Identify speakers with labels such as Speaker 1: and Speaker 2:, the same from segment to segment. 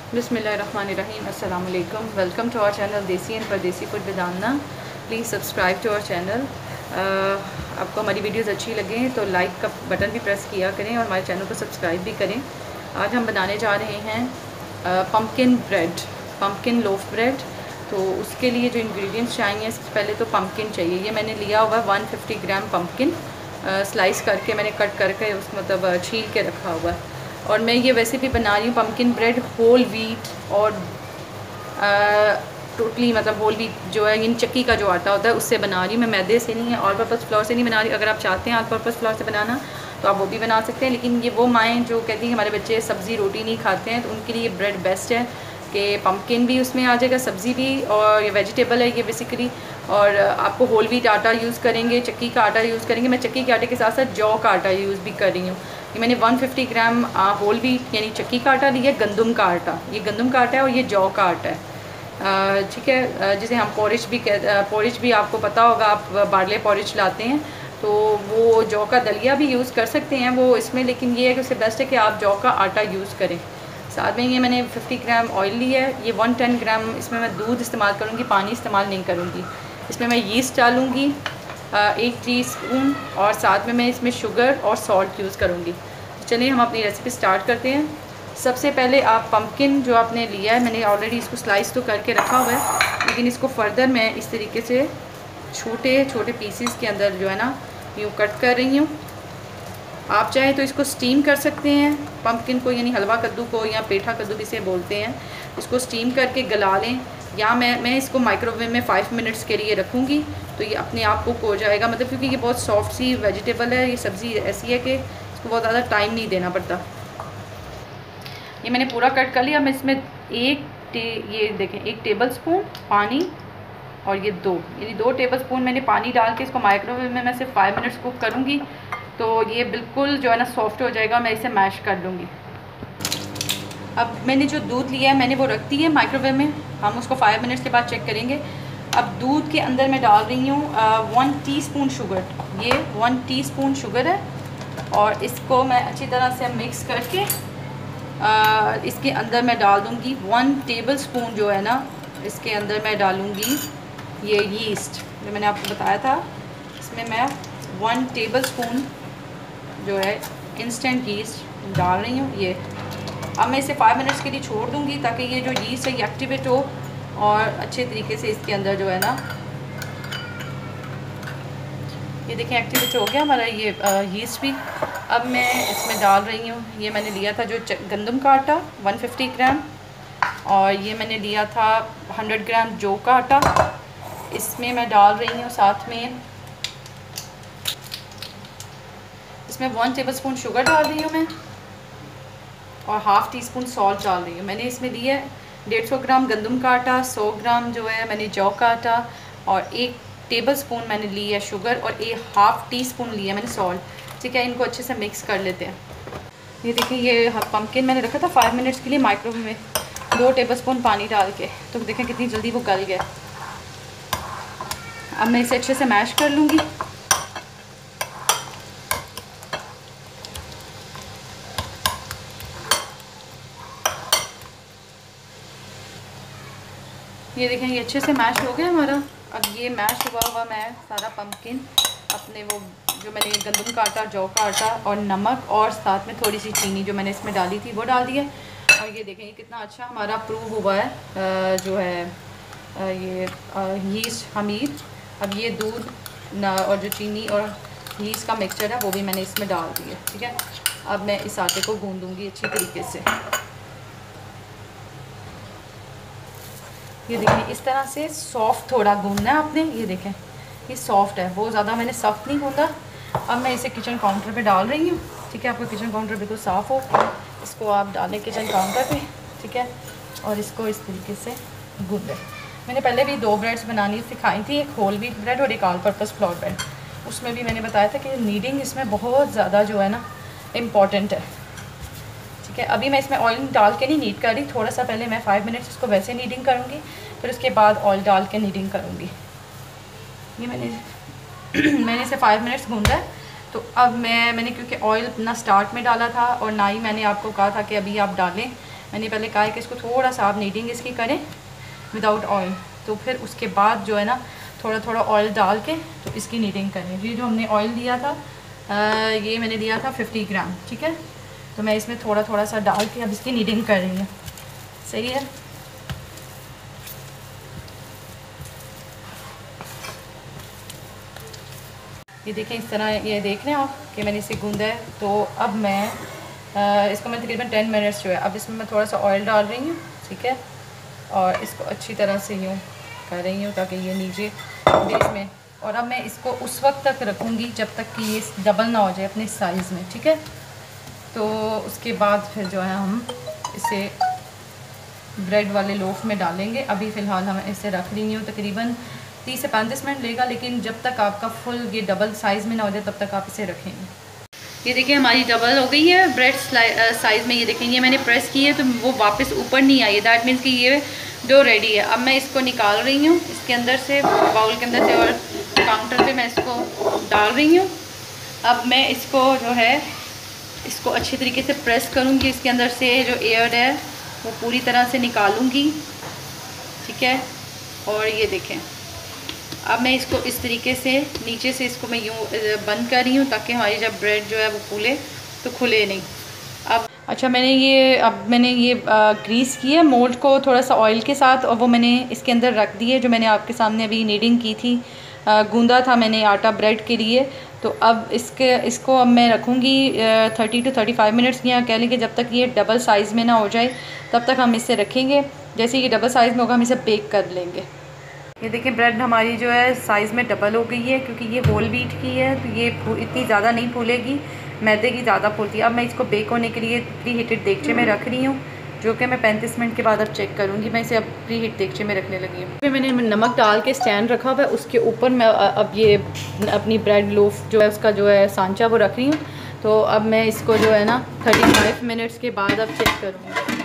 Speaker 1: बिस्मिल्लाहिर्रहमानिर्रहीम। अस्सलाम वालेकुम। Welcome to our channel Desi and Pardesi food with Anna. Please subscribe to our channel. आपको हमारी वीडियोस अच्छी लगें तो लाइक का बटन भी प्रेस किया करें और हमारे चैनल को सब्सक्राइब भी करें। आज हम बनाने जा रहे हैं pumpkin bread, pumpkin loaf bread. तो उसके लिए जो इंग्रेडिएंट्स चाहिए, सबसे पहले तो पम्पकिन चाहिए। ये मैंने लिया हुआ 150 ग्राम पम्पकिन, स्लाइस करके मैंने कट करके उसको मतलब छील के रखा हुआ है। और मैं ये वैसे भी बना रही हूँ पम्पकिन ब्रेड होल व्हीट और टोटली मतलब होल व्हीट जो है इन चक्की का जो आटा होता है उससे बना रही हूँ मैं, मैदे से नहीं है, ऑल पर्पज़ फ्लोर से नहीं बना रही। अगर आप चाहते हैं ऑल पर्पज़ फ्लोर से बनाना तो आप वो भी बना सकते हैं, लेकिन ये वो माएँ जो कहती हैं हमारे बच्चे सब्ज़ी रोटी नहीं खाते हैं, तो उनके लिए ये ब्रेड बेस्ट है कि पम्पकिन भी उसमें आ जाएगा, सब्ज़ी भी, और ये वेजिटेबल है ये बेसिकली। और आपको होल व्हीट आटा यूज़ करेंगे, चक्की का आटा यूज़ करेंगे। मैं चक्की के आटे के साथ साथ जौ का आटा यूज़ भी कर रही हूँ। ये मैंने 150 ग्राम होल व्हीट यानी चक्की का आटा लिया, गंदम का आटा, ये गंदम का आटा है और ये जौ का आटा है, ठीक है। जिसे हम पॉरिज भी पॉरिज भी आपको पता होगा, आप बार्ले पॉरिज लाते हैं तो वो जौ का दलिया भी यूज़ कर सकते हैं वो इसमें, लेकिन ये है कि उससे बेस्ट है कि आप जौ का आटा यूज़ करें। साथ में ये मैंने 50 ग्राम ऑयल लिया है। ये 110 ग्राम इसमें मैं दूध इस्तेमाल करूँगी, पानी इस्तेमाल नहीं करूँगी। इसमें मैं यीस्ट डालूँगी 1 टीस्पून, और साथ में मैं इसमें शुगर और सॉल्ट यूज़ करूँगी। चलिए हम अपनी रेसिपी स्टार्ट करते हैं। सबसे पहले आप पम्पकिन जो आपने लिया है, मैंने ऑलरेडी इसको स्लाइस तो करके रखा हुआ है, लेकिन इसको फर्दर मैं इस तरीके से छोटे छोटे पीसेस के अंदर जो है ना यूँ कट कर रही हूँ। आप चाहें तो इसको स्टीम कर सकते हैं पम्पकिन को, यानी हलवा कद्दू को या पेठा कद्दू जिसे बोलते हैं, इसको स्टीम करके गला लें, या मैं इसको माइक्रोवेव में 5 मिनट्स के लिए रखूँगी तो ये अपने आप कुक हो जाएगा। मतलब क्योंकि ये बहुत सॉफ्ट सी वेजिटेबल है, ये सब्ज़ी ऐसी है कि इसको बहुत ज़्यादा टाइम नहीं देना पड़ता। ये मैंने पूरा कट कर लिया। मैं इसमें ये देखें 1 टेबल स्पून पानी और ये 2 टेबल स्पून मैंने पानी डाल के इसको माइक्रोवेव में मैं सिर्फ 5 मिनट्स कुक करूँगी तो ये बिल्कुल जो है ना सॉफ्ट हो जाएगा। मैं इसे मैश कर लूँगी। अब मैंने जो दूध लिया है मैंने वो रख दी है माइक्रोवेव में, हम उसको 5 मिनट्स के बाद चेक करेंगे। अब दूध के अंदर मैं डाल रही हूँ 1 टीस्पून शुगर। ये 1 टीस्पून शुगर है और इसको मैं अच्छी तरह से मिक्स करके इसके अंदर मैं डाल दूँगी 1 टेबल स्पून जो है ना, इसके अंदर मैं डालूँगी ये यीस्ट जो मैंने आपको बताया था। इसमें मैं 1 टेबल स्पून जो है इंस्टेंट यीस्ट डाल रही हूँ। ये अब मैं इसे 5 मिनट्स के लिए छोड़ दूँगी ताकि ये जो यीस्ट है ये एक्टिवेट हो और अच्छे तरीके से इसके अंदर जो है ना, ये देखें एक्टिवेट हो गया हमारा ये यीस्ट भी। अब मैं इसमें डाल रही हूँ, ये मैंने लिया था जो गंदम का आटा 150 ग्राम, और ये मैंने लिया था 100 ग्राम जौ का आटा। इसमें मैं डाल रही हूँ साथ में इसमें 1 टेबल स्पून शुगर डाल रही हूँ मैं, और हाफ़ टी स्पून सॉल्ट डाल रही हूँ। मैंने इसमें लिया है 150 ग्राम गंदम का आटा, 100 ग्राम जो है मैंने जौ का आटा, और 1 टेबल स्पून मैंने ली है शुगर, और हाफ़ टी स्पून लिया मैंने सॉल्ट। ठीक है, इनको अच्छे से मिक्स कर लेते हैं। ये देखिए ये पम्पकिन मैंने रखा था 5 मिनट्स के लिए माइक्रोवेव में 2 टेबल स्पून पानी डाल के, तो देखें कितनी जल्दी वो गल गया। अब मैं इसे अच्छे से मैश कर लूँगी। ये देखें ये अच्छे से मैश हो गया हमारा। अब ये मैश हुआ मैं सारा पम्पकिन अपने वो जो मैंने गंदम का आटा, जौ का आटा और नमक और साथ में थोड़ी सी चीनी जो मैंने इसमें डाली थी वो डाल दिया। और ये देखें ये कितना अच्छा हमारा प्रूव हुआ है जो है ये यीस्ट हमीर। अब ये दूध और जो चीनी और यीस्ट का मिक्सचर है वो भी मैंने इसमें डाल दिया। ठीक है, अब मैं इस आटे को गूँधूँगी अच्छी तरीके से। ये देखिए इस तरह से सॉफ्ट थोड़ा गूंदना है आपने। ये देखें ये सॉफ्ट है, बहुत ज़्यादा मैंने सॉफ्ट नहीं गूंदा। अब मैं इसे किचन काउंटर पे डाल रही हूँ। ठीक है, आपका किचन काउंटर बिल्कुल साफ़ हो, इसको आप डालें किचन काउंटर पे। ठीक है, और इसको इस तरीके से गूंदें। मैंने पहले भी 2 ब्रेड्स बनानी सिखाई थी, एक होल व्हीट ब्रेड और एक ऑल पर्पज़ फ्लोर ब्रेड। उसमें भी मैंने बताया था कि नीडिंग इसमें बहुत ज़्यादा जो है ना इम्पॉर्टेंट है। ठीक है, अभी मैं इसमें ऑयल डाल के नहीं नीड कर रही, थोड़ा सा पहले मैं 5 मिनट्स इसको वैसे नीडिंग करूँगी, फिर उसके बाद ऑयल डाल के नीडिंग करूँगी। ये मैंने इसे 5 मिनट्स गूंदा है। तो अब मैंने क्योंकि ऑयल ना स्टार्ट में डाला था और ना ही मैंने आपको कहा था कि अभी आप डालें, मैंने पहले कहा है कि इसको थोड़ा सा आप नीडिंग इसकी करें विदाउट ऑयल, तो फिर उसके बाद जो है ना थोड़ा थोड़ा ऑयल डाल के तो इसकी नीडिंग करें। ये जो हमने ऑयल लिया था ये मैंने लिया था 50 ग्राम, ठीक है। तो मैं इसमें थोड़ा थोड़ा सा डाल के अब इसकी नीडिंग कर रही हूँ। सही है। ये देखें इस तरह, ये देख रहे हैं आप कि मैंने इसे गूंदा है। तो अब मैं इसको मैं तकरीबन 10 मिनट्स जो है, अब इसमें मैं थोड़ा सा ऑयल डाल रही हूँ, ठीक है। और इसको अच्छी तरह से यूँ कर रही हूँ ताकि ये नीचे बेस में, और अब मैं इसको उस वक्त तक रखूँगी जब तक कि ये डबल ना हो जाए अपने साइज़ में, ठीक है। तो उसके बाद फिर जो है हम इसे ब्रेड वाले लोफ में डालेंगे। अभी फ़िलहाल हम इसे रख रही हूँ, तकरीबन 30 से 35 मिनट लेगा, लेकिन जब तक आपका फुल ये डबल साइज़ में ना हो जाए तब तक आप इसे रखेंगे। ये देखिए हमारी डबल हो गई है ब्रेड साइज़ में। ये देखेंगे मैंने प्रेस की है तो वो वापस ऊपर नहीं आई है, दैट मीन्स कि ये डो रेडी है। अब मैं इसको निकाल रही हूँ इसके अंदर से, बाउल के अंदर से, और काउंटर पे मैं इसको डाल रही हूँ। अब मैं इसको जो है इसको अच्छी तरीके से प्रेस करूँगी, इसके अंदर से जो एयर है वो पूरी तरह से निकालूँगी, ठीक है। और ये देखें अब मैं इसको इस तरीके से नीचे से इसको मैं यूँ बंद कर रही हूँ ताकि हमारी जब ब्रेड जो है वो फूले तो खुले नहीं। अब अच्छा मैंने ये ग्रीस की है मोल्ड को थोड़ा सा ऑयल के साथ, और वो मैंने इसके अंदर रख दी है जो मैंने आपके सामने अभी नीडिंग की थी, गूंदा था मैंने आटा ब्रेड के लिए। तो अब इसको अब मैं रखूँगी 30 to 35 मिनट्स, या कह लें कि जब तक ये डबल साइज़ में ना हो जाए तब तक हम इसे रखेंगे। जैसे ये डबल साइज़ में होगा हम इसे बेक कर लेंगे। ये देखिए ब्रेड हमारी जो है साइज़ में डबल हो गई है, क्योंकि ये होल व्हीट की है तो ये इतनी ज़्यादा नहीं फूलेगी, मैदे की ज़्यादा फूलती है। अब मैं इसको बेक होने के लिए प्री हीटेड देगचे में रख रही हूँ, जो कि मैं 35 मिनट के बाद अब चेक करूँगी। मैं इसे अब प्री हीट देगचे में रखने लगी हूँ। फिर मैंने नमक डाल के स्टैंड रखा हुआ है, उसके ऊपर मैं अब ये अपनी ब्रेड लोफ जो है उसका जो है सांचा वो रख रही हूँ। तो अब मैं इसको जो है ना 35 मिनट्स के बाद अब चेक करूँगी,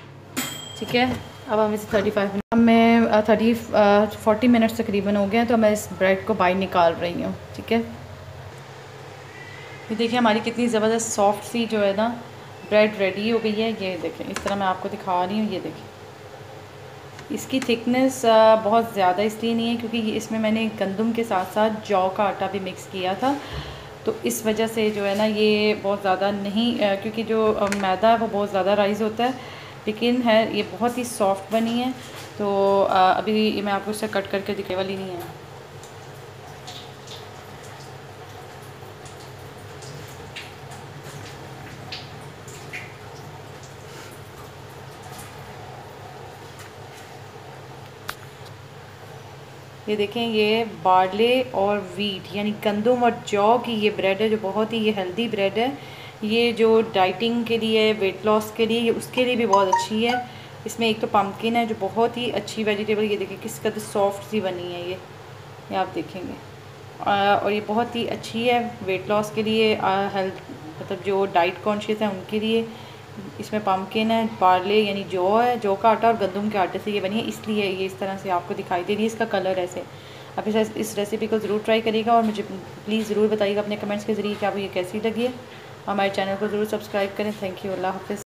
Speaker 1: ठीक है। अब हम इसे 35 मिनट, अब मैं 40 मिनट्स तकरीबन हो गए हैं, तो मैं इस ब्रेड को बाहर निकाल रही हूँ, ठीक है। ये देखिए हमारी कितनी ज़बरदस्त सॉफ्ट सी जो है ना ब्रेड रेडी हो गई है। ये देखें इस तरह मैं आपको दिखा रही हूँ। ये देखें इसकी थिकनेस बहुत ज़्यादा इसलिए नहीं है क्योंकि इसमें मैंने गंदम के साथ साथ जौ का आटा भी मिक्स किया था, तो इस वजह से जो है ना ये बहुत ज़्यादा नहीं, क्योंकि जो मैदा है वो बहुत ज़्यादा राइज़ होता है, लेकिन है ये बहुत ही सॉफ्ट बनी है। तो अभी मैं आपको इससे कट करके दिखाने वाली नहीं है। ये देखें ये बार्ले और वीट यानी गंदम और जौ की ये ब्रेड है जो बहुत ही ये हेल्दी ब्रेड है। ये जो डाइटिंग के लिए, वेट लॉस के लिए, उसके लिए भी बहुत अच्छी है। इसमें एक तो पम्पकिन है जो बहुत ही अच्छी वेजिटेबल, ये देखें किस कदर सॉफ्ट सी बनी है ये आप देखेंगे। और ये बहुत ही अच्छी है वेट लॉस के लिए, हेल्थ मतलब जो डाइट कॉन्शियस है उनके लिए। इसमें पम्पकिन है, बार्ले यानी जौ है, जौ का आटा और गंदम के आटे से ये बनी है, इसलिए ये इस तरह से आपको दिखाई दे रही है। इसका कलर ऐसे। आप इस रेसिपी को ज़रूर ट्राई करिएगा और मुझे प्लीज़ ज़रूर बताइएगा अपने कमेंट्स के ज़रिए कि आपको ये कैसी लगी है। हमारे चैनल को ज़रूर सब्सक्राइब करें। Thank you. अल्लाह हाफ़िज़।